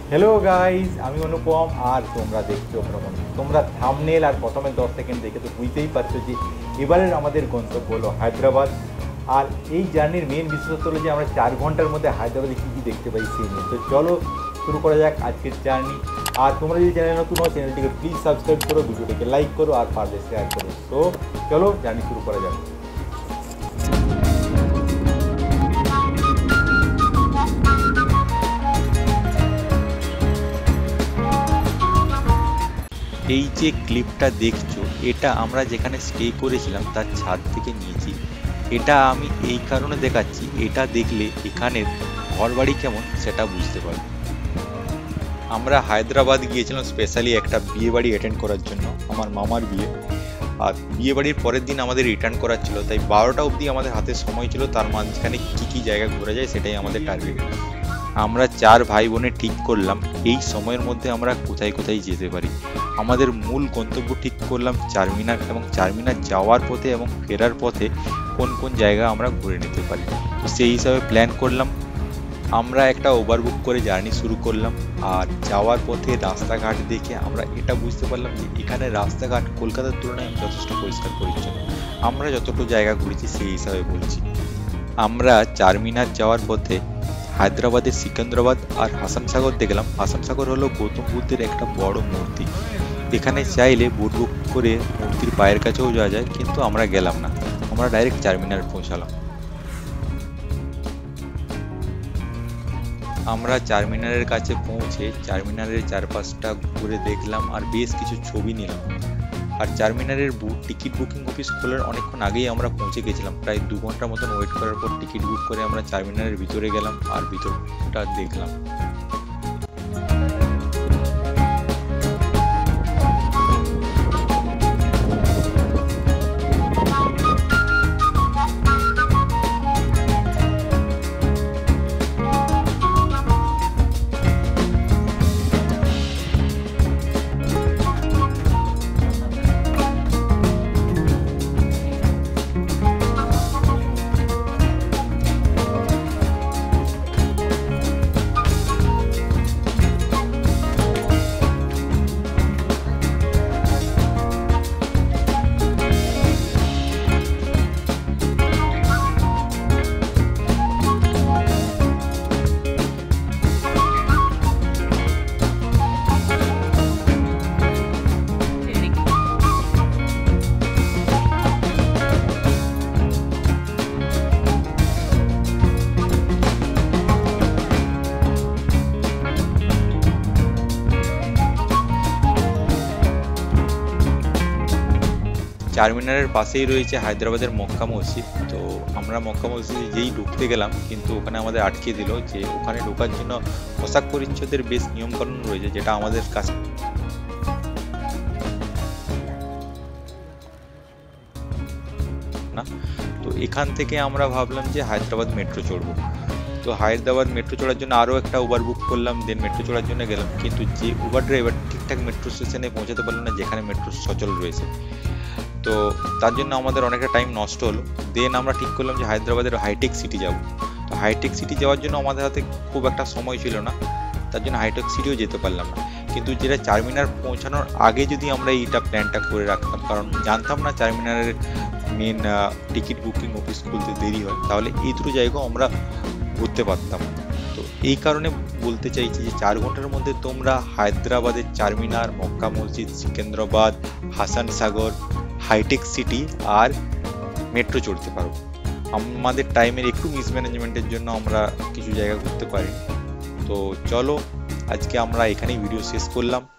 Hello guys আমি অনুপম আর তোমরা দেখছো ভ্রমণ। তোমরা থাম্বনেল আর প্রথমে 10 সেকেন্ড দেখে তো বুঝতেই পারছো যে এবারের আমাদের গন্তব্য হলো হায়দ্রাবাদ। আর এই জার্নির মেন বিশেষত্ব হলো যে আমরা 4 ঘন্টার মধ্যে হায়দ্রাবাদে কী কী দেখতে পাই সেই নিয়ে। তো চলো শুরু করা যাক আজকের জার্নি। আর তোমরা যদি চ্যানেল নতুন হও চ্যানেলটিকে প্লিজ সাবস্ক্রাইব করো, ভিডিওটিকে লাইক করো আর পারলে শেয়ার করো। তো চলো জার্নি শুরু করা যাক। এই যে ক্লিপটা দেখছো এটা আমরা যেখানে স্টে করেছিলাম তার ছাদ থেকে নিয়েছি। এটা আমি এই কারণে দেখাচ্ছি, এটা দেখলে এখানের ঘরবাড়ি কেমন সেটা বুঝতে পারবে। আমরা হায়দ্রাবাদ গিয়েছিলাম স্পেশালি একটা বিয়ে বাড়ি অ্যাটেন্ড করার জন্য, আমার মামার বিয়ে। আর বিয়ে বাড়ির পরের দিন আমাদের রিটার্ন করার ছিল, তাই 12টা অবধি আমাদের হাতে সময় ছিল। তার মাঝখানে কী কী জায়গা ঘোরা যায় সেটাই আমাদের টার্গেট। আমরা 4 ভাই বোনে ঠিক করলাম এই সময়ের মধ্যে আমরা কোথায় কোথায় যেতে পারি। আমাদের মূল গন্তব্য ঠিক করলাম চারমিনার, এবং চারমিনার যাওয়ার পথে এবং ফেরার পথে কোন কোন জায়গা আমরা ঘুরে নিতে পারি। তো সেই হিসাবে প্ল্যান করলাম। আমরা একটা ওভারবুক করে জার্নি শুরু করলাম। আর যাওয়ার পথে রাস্তাঘাট দেখে আমরা এটা বুঝতে পারলাম যে এখানে রাস্তাঘাট কলকাতার তুলনায় যথেষ্ট পরিষ্কার পরিচ্ছন্ন। আমরা যতটুকু জায়গা ঘুরেছি সেই হিসাবে বলছি। আমরা চারমিনার যাওয়ার পথে হায়দ্রাবাদের সিকান্দ্রাবাদ আর হাসানসাগর দেখলাম। হাসানসাগর হলো গৌতম বুদ্ধের একটা বড় মূর্তি। এখানে চাইলে বোট বুক করে মূর্তির পায়ের কাছেও যাওয়া যায়, কিন্তু আমরা গেলাম না, আমরা ডাইরেক্ট চারমিনার পৌঁছালাম। আমরা চারমিনারের কাছে পৌঁছে চারমিনারের চারপাশটা ঘুরে দেখলাম আর বেশ কিছু ছবি নিলাম। আর চারমিনারের টিকিট বুকিং অফিস খোলার অনেকক্ষণ আগেই আমরা পৌঁছে গেছিলাম। প্রায় 2 ঘন্টার মতন ওয়েট করার পর টিকিট বুক করে আমরা চারমিনারের ভিতরে গেলাম আর ভিতরটা দেখলাম। চারমিনারের পাশেই রয়েছে হায়দ্রাবাদের মক্কা মসজিদ। তো আমরা মক্কা মসজিদে যেই ঢুকতে গেলাম, কিন্তু ওখানে আমাদের আটকে দিল যে ওখানে ঢোকার জন্য পোশাক পরিচ্ছদের বেশ নিয়মকানুন রয়েছে, যেটা আমাদের কাছে না। তো এখান থেকে আমরা ভাবলাম যে হায়দ্রাবাদ মেট্রো চড়বো। তো হায়দ্রাবাদ মেট্রো চড়ার জন্য আরও একটা উবার বুক করলাম, দেন মেট্রো চড়ার জন্য গেলাম। কিন্তু যে উবার ড্রাইভার ঠিকঠাক মেট্রো স্টেশনে পৌঁছাতে পারলো না যেখানে মেট্রো সচল রয়েছে। তো তার জন্য আমাদের অনেকটা টাইম নষ্ট হলো। দেন আমরা ঠিক করলাম যে হায়দ্রাবাদের হাইটেক সিটি যাব। তো হাইটেক সিটি যাওয়ার জন্য আমাদের হাতে খুব একটা সময় ছিল না, তার জন্য হাইটেক সিটিও যেতে পারলাম না। কিন্তু যেটা চারমিনার পৌঁছানোর আগে যদি আমরা এইটা প্ল্যানটা করে রাখতাম, কারণ জানতাম না চারমিনারের মেন টিকিট বুকিং অফিস খুলতে দেরি হয়, তাহলে এই দুটো জায়গাও আমরা ঘুরতে পারতাম। তো এই কারণে বলতে চাইছি যে 4 ঘন্টার মধ্যে তোমরা হায়দ্রাবাদের চারমিনার, মক্কা মসজিদ, সিকান্দ্রাবাদ, হাসানসাগর, হাইটেক সিটি আর মেট্রো চড়তে পারো। আমাদের টাইমের একটু মিসম্যানেজমেন্টের জন্য আমরা কিছু জায়গা ঘুরতে পারি। তো চলো আজকে আমরা এখানেই ভিডিও শেষ করলাম।